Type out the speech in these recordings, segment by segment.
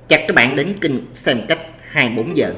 Chào các bạn đến kênh xem cách 24 giờ.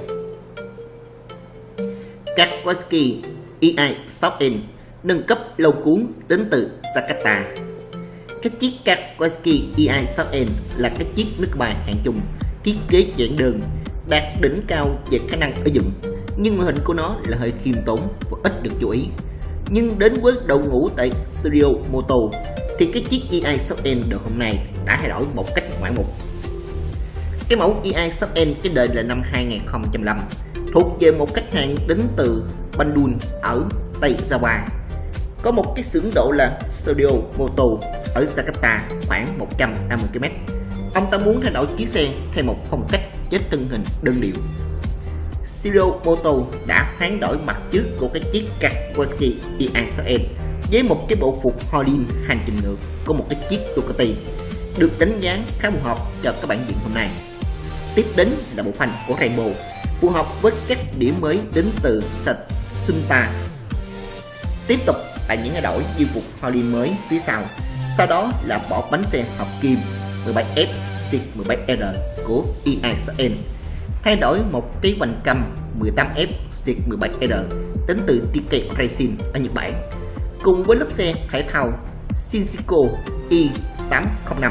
Kaspersky AI Software nâng cấp lâu cuốn đến từ Jakarta. Cái chiếc Kaspersky AI Software là cái chiếc nước bài hạng trung thiết kế giản đơn, đạt đỉnh cao về khả năng sử dụng, nhưng màn hình của nó là hơi khiêm tốn và ít được chú ý. Nhưng đến với đội ngũ tại Studio Moto thì cái chiếc AI Software được hôm nay đã thay đổi một cách ngoạn mục. Cái mẫu AI Software cái đời là năm 2005, thuộc về một khách hàng đến từ Bandung ở Tây Java. Có một cái xưởng độ là Studio Moto ở Jakarta khoảng 150 km. Ông ta muốn thay đổi chiếc xe theo một phong cách với thân hình đơn điệu. Studio Moto đã hoán đổi mặt trước của cái chiếc Kaspersky AI Software với một cái bộ phục Hollin hành trình ngược của một cái chiếc Ducati, được đánh giá khá phù hợp cho các bản diện hôm nay. Tiếp đến là bộ phanh của Rainbow, phù hợp với các điểm mới đến từ Sunta. Tiếp tục là những thay đổi di phục Hollin mới phía sau. Sau đó là bỏ bánh xe hợp kim 17F 17R của AI Software, thay đổi một cái vành căm 18F 17R đến từ TK Racing ở Nhật Bản, cùng với lớp xe thể thao Shinseiko i805.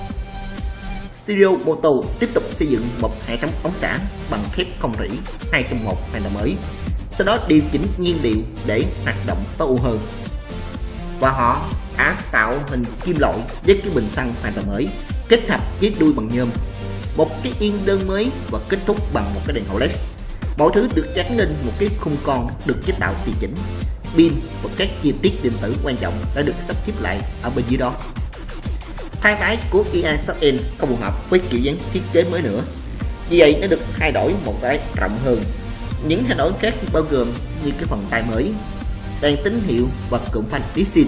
Studio Moto tiếp tục xây dựng một hệ thống ống xả bằng thép không rỉ 2 trong 1 hoàn toàn mới, sau đó điều chỉnh nhiên liệu để hoạt động tối ưu hơn. Và họ đã tạo hình kim loại với cái bình xăng hoàn toàn mới, kết hợp với đuôi bằng nhôm, một cái yên đơn mới và kết thúc bằng một cái đèn hậu LED. Mọi thứ được gắn lên một cái khung con được chế tạo tùy chỉnh. Pin và các chi tiết điện tử quan trọng đã được sắp xếp lại ở bên dưới đó. Thay thái của AI Software không phù hợp với kiểu dáng thiết kế mới nữa, vì vậy nó được thay đổi một cái rộng hơn. Những thay đổi khác bao gồm như cái phần tay mới, đèn tín hiệu và cụm phanh Distin.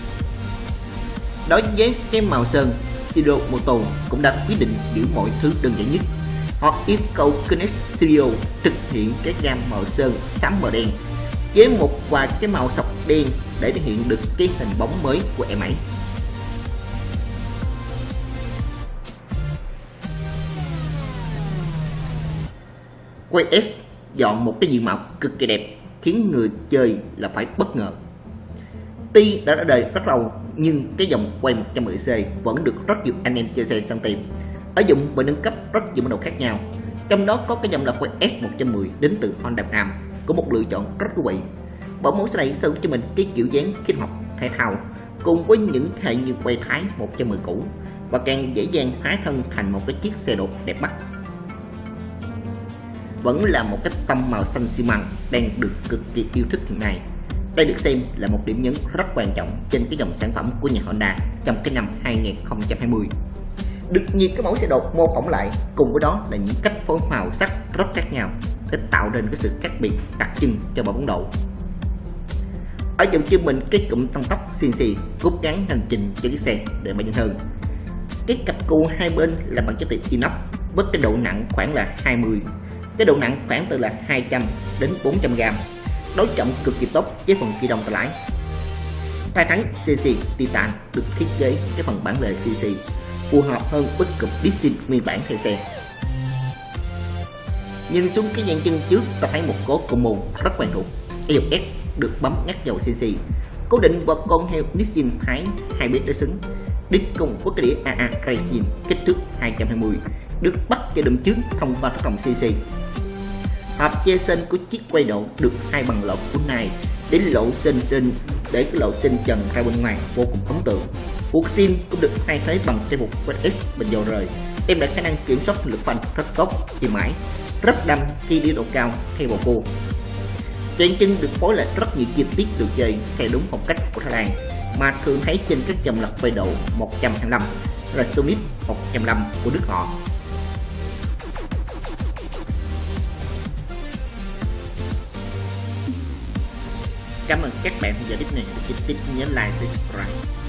Đối với cái màu sơn, Studio Moto cũng đã quyết định giữ mọi thứ đơn giản nhất. Họ yêu cầu Connect Studio thực hiện cái gam màu sơn xám mờ đen với một vài cái màu sọc đen để thể hiện được cái hình bóng mới của em ấy. Quay S dọn một cái diện mạo cực kỳ đẹp khiến người chơi là phải bất ngờ. Tuy đã ra đời rất lâu nhưng cái dòng quay 110C vẫn được rất nhiều anh em chơi xe săn tìm. Ở dụng và nâng cấp rất nhiều model khác nhau, trong đó có cái dòng là quay S110 đến từ Honda Nam, có một lựa chọn rất thú vị. Bởi mẫu xe này sở hữu cho mình cái kiểu dáng kết hợp thể thao cùng với những hệ như quay thái 110 cũ, và càng dễ dàng hóa thân thành một cái chiếc xe độ đẹp mắt. Vẫn là một cái tông màu xanh xi măng đang được cực kỳ yêu thích hiện nay. Đây được xem là một điểm nhấn rất quan trọng trên cái dòng sản phẩm của nhà Honda trong cái năm 2020. Được nhiều cái mẫu xe đột mô phỏng lại, cùng với đó là những cách phối màu sắc rất khác nhau để tạo nên cái sự khác biệt đặc trưng cho bộ bóng độ. Ở dòng chân mình, cái cụm tăng tốc CNC rút ngắn hành trình cho chiếc xe để mà nhanh hơn. Cái cặp cù hai bên là bằng chất liệu inox với cái độ nặng khoảng là 20. Cái độ nặng khoảng từ là 200 đến 400 gram, đối trọng cực kỳ tốt với phần ghi đông tay lái. Tay thắng CC Titan được thiết kế cái phần bản lề CC phù hợp hơn với cụm Distin nguyên bản theo xe. Nhìn xuống cái dàn chân trước, ta thấy một cố combo rất quen thuộc. EOS được bấm ngắt dầu CC, cố định vào con heo Nissin Thái 2 bếp để xứng, đi cùng với cái đĩa AA Racing kích thước 220 được bắt cho đùm trước thông qua tác động CC. Hộp che sên của chiếc quay độ được hai bằng lỗ của này để lộ sên cái lộ sên trần ra bên ngoài vô cùng ấn tượng. Buộc zin cũng được thay thế bằng cái buộc S bình dầu rời, đem lại khả năng kiểm soát lực phanh rất tốt, chìm mãi, rất đâm khi đi độ cao theo bộ cua. Trên chân được phối lại rất nhiều chi tiết đồ chơi theo đúng phong cách của Thái Lan mà thường thấy trên các dòng lật quay độ 125, Resumit 105 của nước họ. Cảm ơn các bạn theo dõi clip này. Tiếp nhớ like, subscribe.